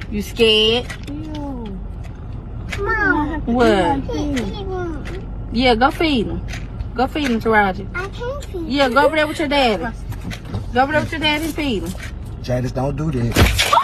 You scared? Mom. What? Yeah, go feed him. Go feed him, Taraji. I can't feed him. Yeah, go over there with your daddy. Go over there with your daddy and feed him. Jadis, don't do that.